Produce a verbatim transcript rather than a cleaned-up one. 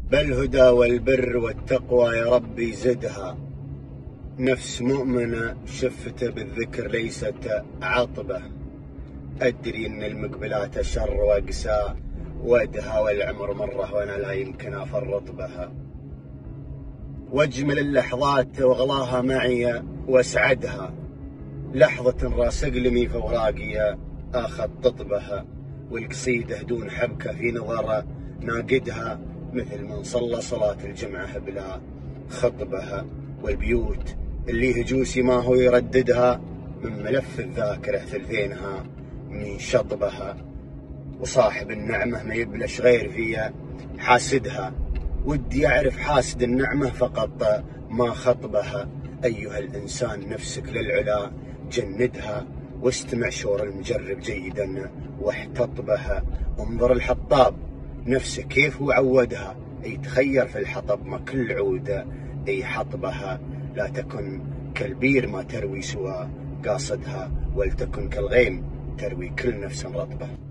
بالهدى والبر والتقوى يا ربي زدها. نفس مؤمنة شفته بالذكر ليست عطبة. أدري إن المقبلات شر وأقسى ودها، والعمر مرة وأنا لا يمكن أفرط بها. واجمل اللحظات واغلاها معي واسعدها، لحظة راس اقلمي في اوراقي اخطط بها، والقصيدة دون حبكة في نظر ناقدها، مثل من صلى صلاة الجمعة بلا خطبها. والبيوت اللي هجوسي ما هو يرددها، من ملف الذاكرة ثلثينها من شطبها. وصاحب النعمة ما يبلش غير فيها حاسدها، ودي أعرف حاسد النعمة فقط ما خطبها. أيها الإنسان نفسك للعلا جندها، واستمع شور المجرب جيدا واحتطبها. انظر الحطاب نفسه كيف هو عودها، أي تخير في الحطب ما كل عودة أي حطبها. لا تكن كالبير ما تروي سوى قاصدها، ولتكن كالغيم تروي كل نفس رطبه.